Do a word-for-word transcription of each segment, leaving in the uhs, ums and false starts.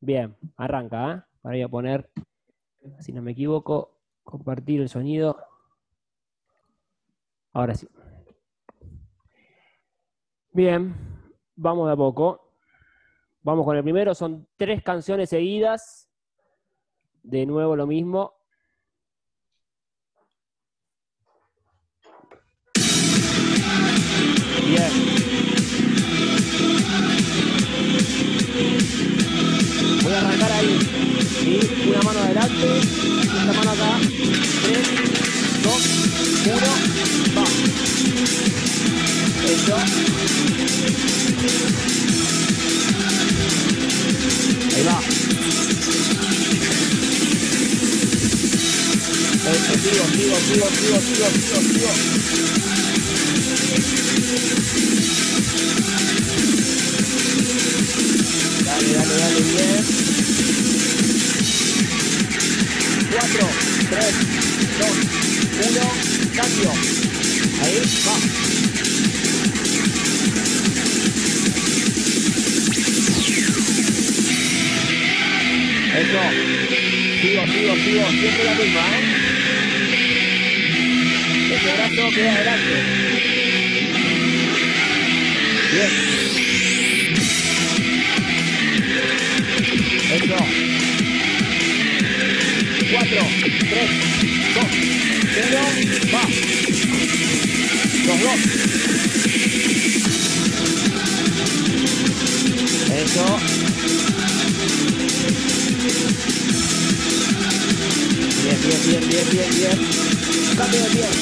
Bien, arranca, ¿eh? Para ir a poner, si no me equivoco, compartir el sonido. Ahora sí. Bien, vamos de a poco. Vamos con el primero, son tres canciones seguidas. De nuevo lo mismo. Bien. Voy a arrancar ahí. ¿Sí? Una mano adelante, esta mano acá. tres, dos, uno, va. Eso. Ahí va. Eso, sigo, sigo, sigo, sigo, sigo, sigo, sigo. Dale, dale, dale, bien. cuatro, tres, dos, uno, cambio. Ahí, va. Eso. Sigo, sigo, sigo. Siempre la misma, ¿eh? Ese brazo queda adelante. Bien. Eso. cuatro, tres, dos, uno, va. Los dos. Eso. Bien, bien, bien, bien, bien, bien. Cambio de pie.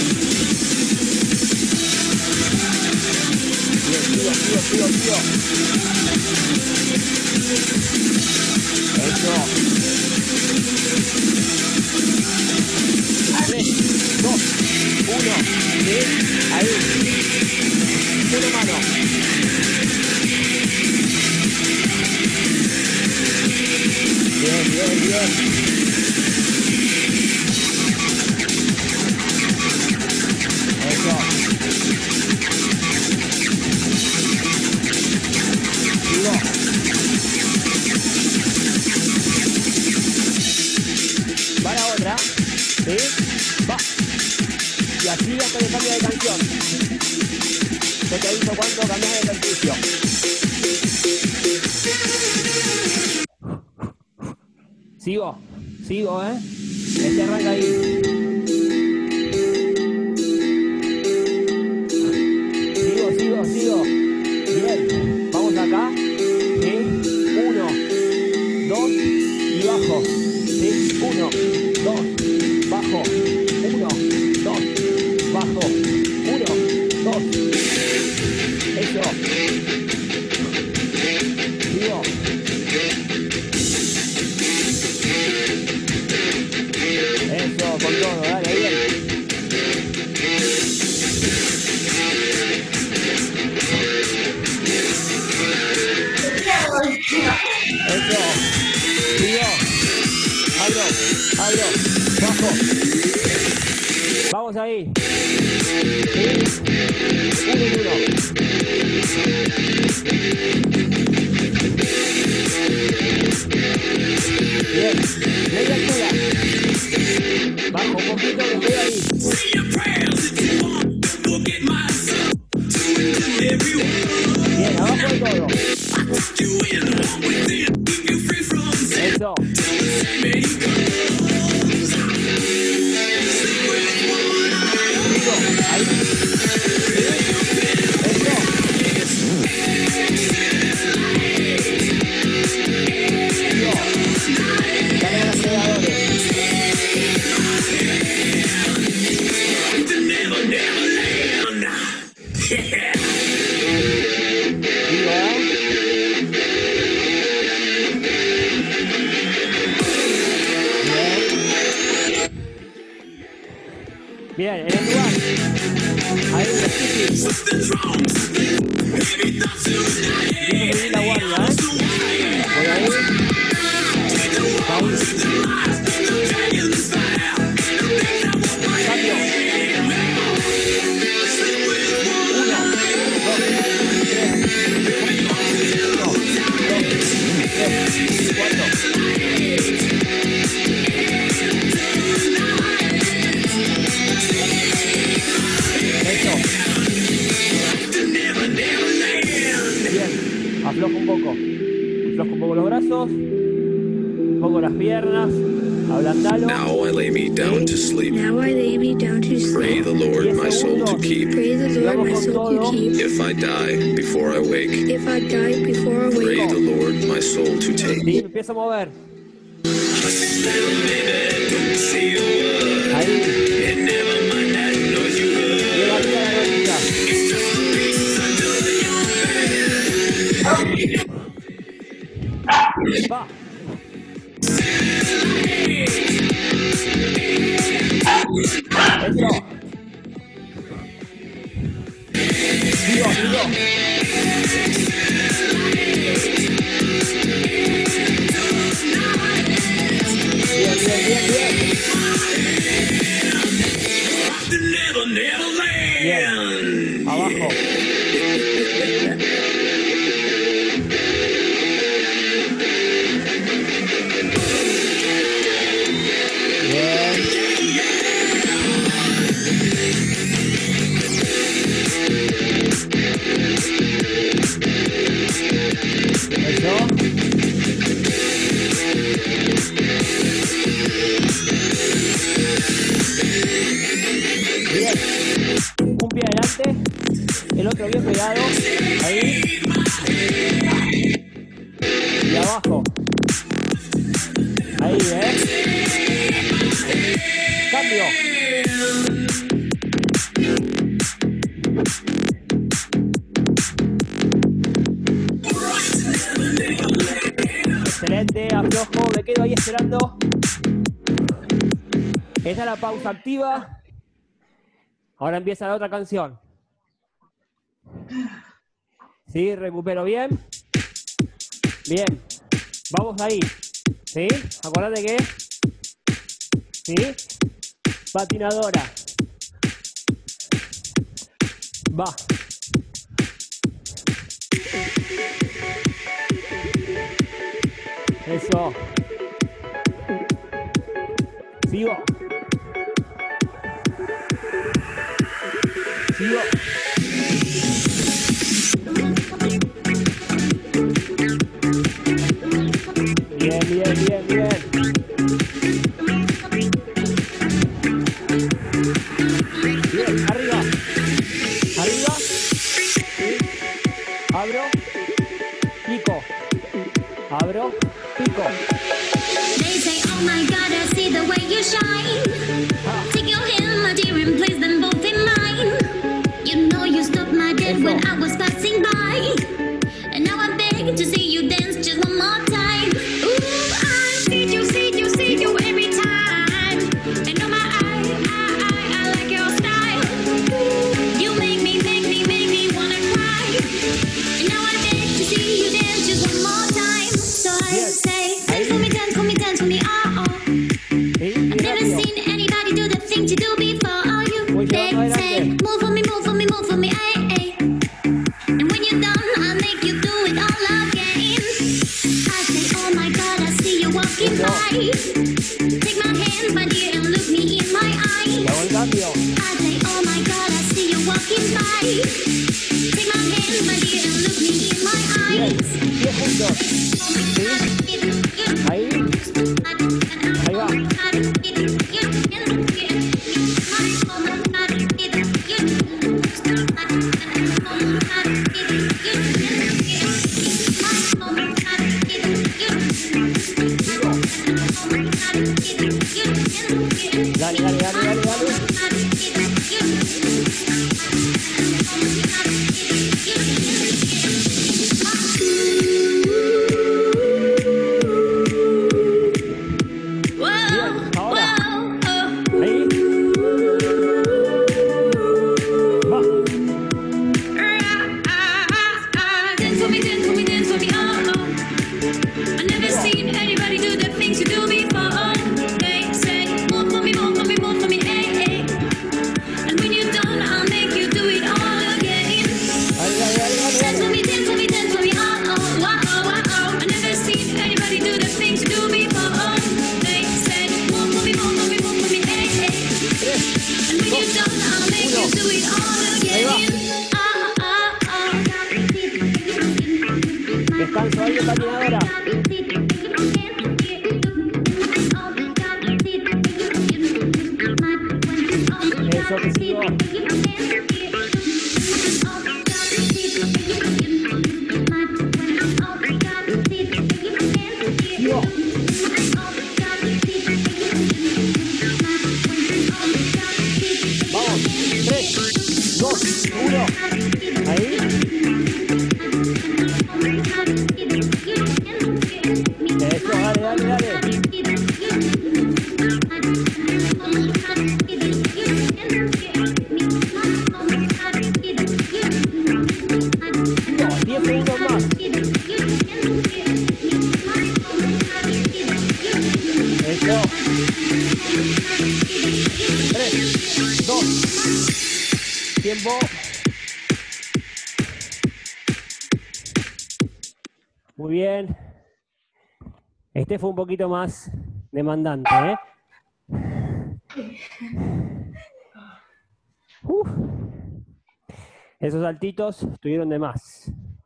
Bien, sigo, sigo, sigo, sigo. Eso. tres, dos, uno, sí, ahí. Una mano. Bien, bien, bien. Eso. Sigo. Va la otra. ¿Sí? Va. Y así hasta que cambie de canción. Yo te aviso cuando cambias de ejercicio. Sigo, sigo, ¿eh? Este arranca ahí. Sigo, sigo, sigo. Bien. Vamos acá. ¿Sí? Uno, dos y bajo. ¿Sí? Uno, dos, bajo. Uno, dos, bajo. Uno, dos. Eso. Sigo. Eso, con todo, dale, bien. Eso. Sigo. Abro, abro, bajo. Vamos ahí. ¿Sí? Uno y uno. Bien. Media altura. Bajo un poquito que estoy ahí. Bien, abajo de todo. Eso. Sigo. Ahí. Eso. Sigo. Dale a los aceleradores. Sigo, ¿eh? Bien, en el lugar. Ahí, sí, Tiene que venir la guardia, ¿eh? Voy ahí. Ahí. Cambio. Uno, dos, tres, uno, dos, tres, cuatro, Afloja un poco los brazos, un poco las piernas, ablandalo. Now I lay me down to sleep. Now I lay me down to Pray sleep. the Lord my soul to keep. Pray the Lord my soul to keep. If I die before I wake, If I die before I pray wake, the Lord my soul to take. Sí, me empiezo a mover. Ahí. Lleva arriba la rodilla. Va. Eso. Sigo, sigo. Bien, bien, bien, bien. Bien. Abajo. El otro bien pegado, ahí, y abajo, ahí, ¿eh? Cambio. Excelente, aflojo, me quedo ahí esperando. Esta es la pausa activa. Ahora empieza la otra canción. Sí, recupero bien. Bien. Vamos ahí. ¿Sí? Acuérdate que. ¿Sí? Patinadora. Va. Eso. Sigo. Sigo. Bien, bien, bien, bien. Bien, arriba. Arriba. Sí. Abro. Pico. Abro. Pico. They say, oh my God, I see the way you shine. Ah. Take your hand, my dear, and place them both in mine. You know you stopped my death when I was passing by. And now I'm begging to see you dance just one more time. Ooh, I see you, see you, see you every time. And oh my, I, I, I, I like your style. You make me, make me, make me wanna cry. And now I beg to see you dance just one more time. So I Yes. say, dance for me, dance for me, dance for me, oh oh. Sí, I've never rápido. seen anybody do the things you do before. Oh, you Muy they bien, say, adelante. move for me, move for me, move for me, ay, ay. And when you're done, I'll make you do it all again. I say, oh my God, I see you walking Eso. by. Take my hand, my dear, and look me in my Y eyes. hago el cambio. I say, oh my God, I see you walking by. Take my hand, my dear, and look me in my Bien. eyes. Diez puntos. Sí. Ahí. Ahí va. Dale, dale, dale, dale, dale. Bien, ahora. Ahí. Va. Dance for me, dance for me, dance for me, oh oh. I've never seen anybody do the things you do before. They say, move for me, move for me, move for me, hey, hey. And when you're done, I'll make you do it all again. Dale, dale, dale, dale, Dance for dale. me, dance for me, dance for me, oh oh, wow, oh, wow, oh. I've never seen anybody do the things you do before. They say, move for me, move for me, move for me, hey, hey. Tres. And when you're done, I'll make you do it all Ahí va. again. Oh, oh, oh. Despacio. Descanso ahí de patinadora. Eso que sigo. Sigo. Vamos. tres, dos, uno. Ahí. Eso, dale, dale, dale. diez segundos más. Eso. tres, dos. Tiempo. Muy bien. Este fue un poquito más demandante, ¿eh? Uf. Esos saltitos estuvieron de más.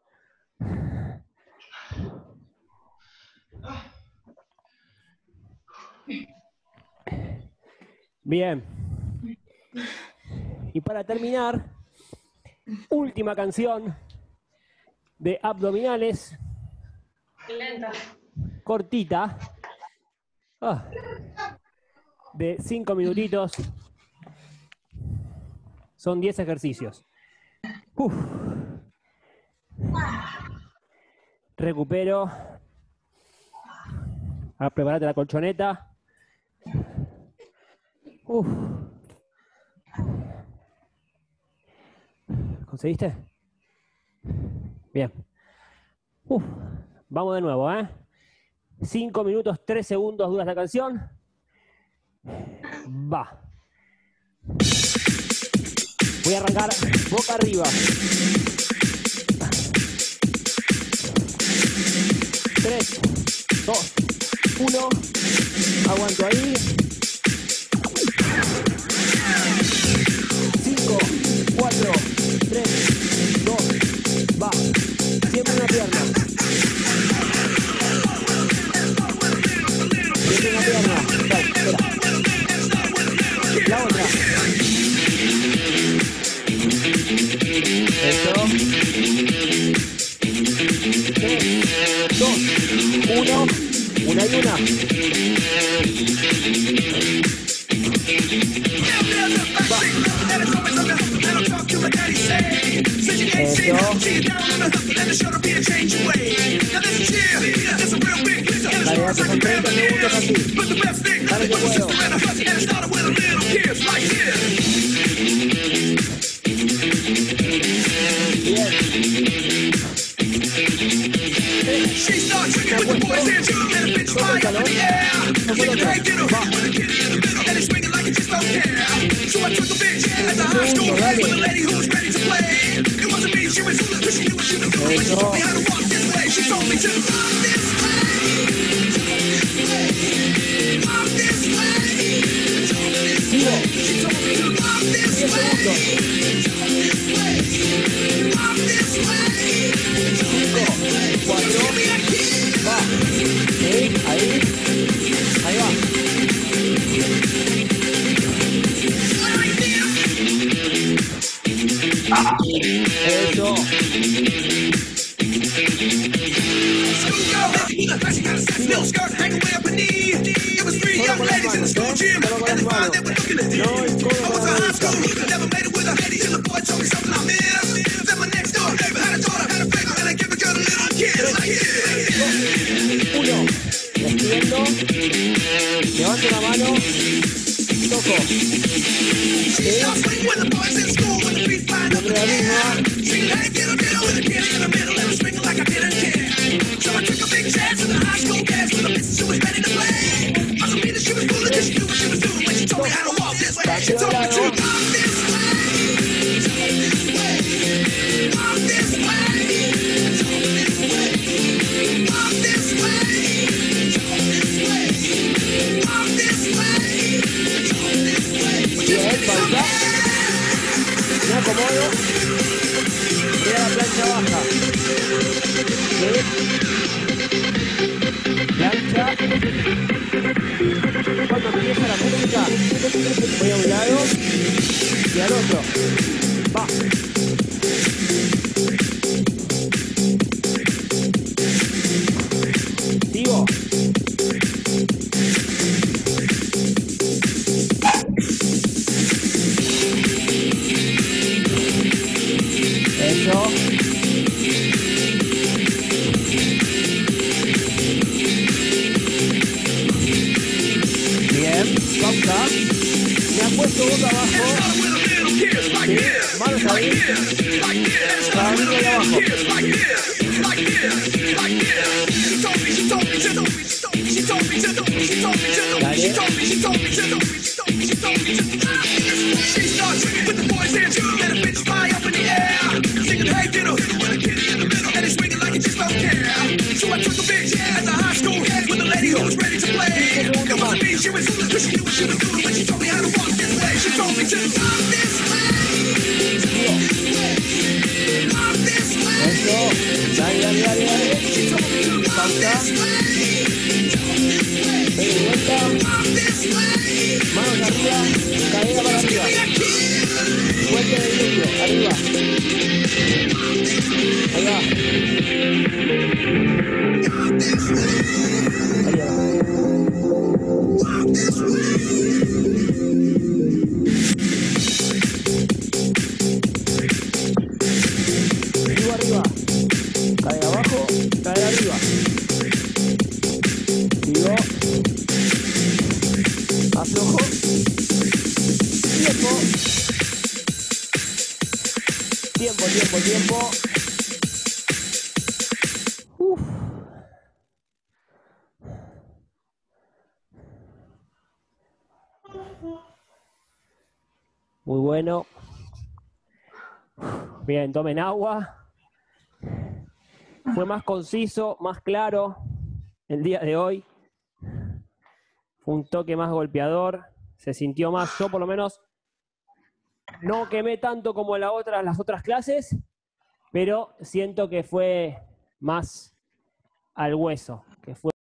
Bien. Y para terminar, última canción de abdominales. Lenta. Cortita. Ah, de cinco minutitos. Son diez ejercicios. Uf. Recupero. Ah, prepárate la colchoneta. Uf. ¿Conseguiste? Bien. Uf. Vamos de nuevo, ¿eh? cinco minutos, tres segundos dura esta canción. Va. Voy a arrancar boca arriba. tres, dos, uno. Aguanto ahí. cinco, cuatro, tres, dos, va. Siempre una pierna. Siempre una pierna. Dale, espera. La otra. Eso. tres, dos, uno. Una y una. Va. Eso. Dale, dale, son treinta segundos así. Dale que puedo. Bien. Me acuesto. Toco el talón. No puedo atrás. Va. Segundo, dale. Eso. Sigo. diez segundos. cinco, cuatro, va. Ahí, ahí. Ahí va. Eso. Uno, despidiendo, levanto la mano, toco. ¿Sí? Siempre la misma. Cambio de lado. Bien, pausa. Me acomodo. Mira la plancha baja. ¿Sí? Cuando empieza la música, voy a un lado y al otro. Va. Sigo. Eso. Bien, pausa. Me apuesto boca abajo. Sí, manos ahí. Para arriba y abajo. Eso, dale, dale, dale, dale. Pausa. Ven de vuelta. Manos arriba, cadera para arriba. Vuelta de inicio, arriba. Ahí va. Ahí va. Sigo arriba. Cadera abajo, cadera arriba. Sigo. Aflojo. Tiempo. Tiempo, tiempo, tiempo. Uf. Muy bueno. Bien, tomen agua. Fue más conciso, más claro el día de hoy. Fue un toque más golpeador. Se sintió más, yo por lo menos no quemé tanto como la otra, las otras clases, pero siento que fue más al hueso, que fue